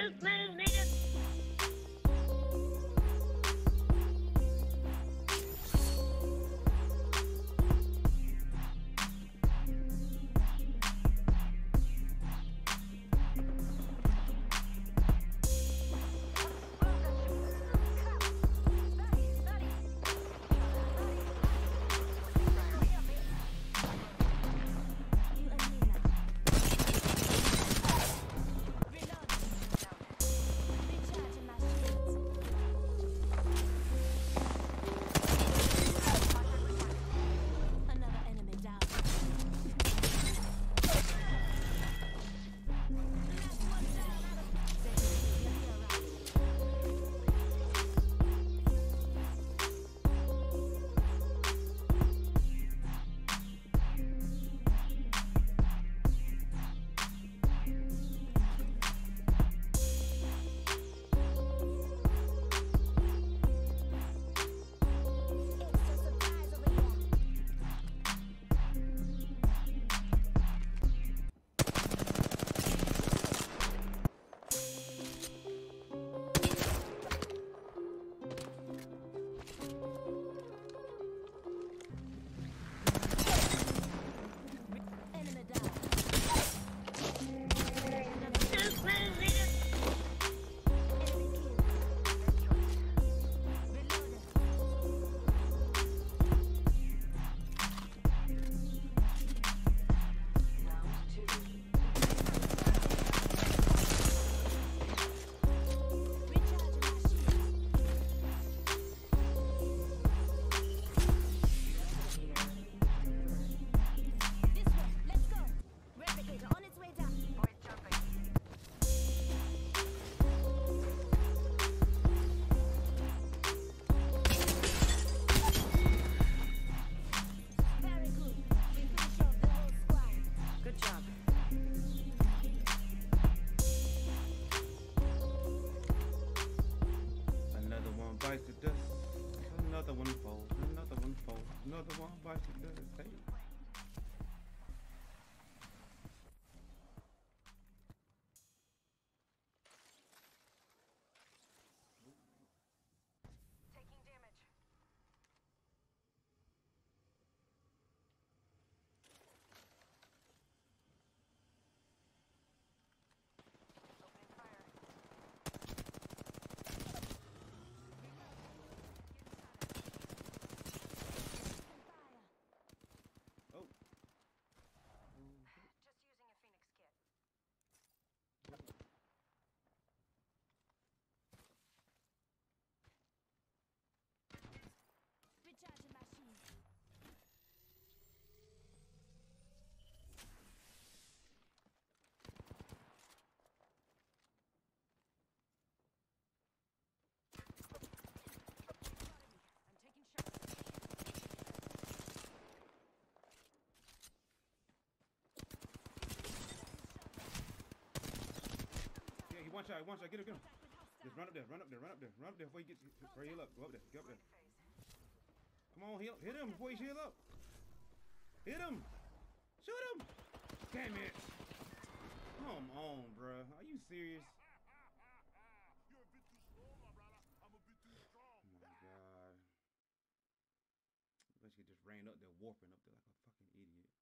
Another one bites the dust. Hey. Taking damage. Opening fire. Oh. Just using a Phoenix kit. Recharging my shield. I'm taking shots. Yeah, he one shot. Get him, get him. Just run up there before he gets before he heal up. Go up there, get up there. Come on, hit him before he heal up. Hit him! Shoot him! Damn it! Come on, bruh. Are you serious? You're a bit too slow, my brother. I'm a bit too strong. Oh my god. Basically just ran up there, warping up there like a fucking idiot.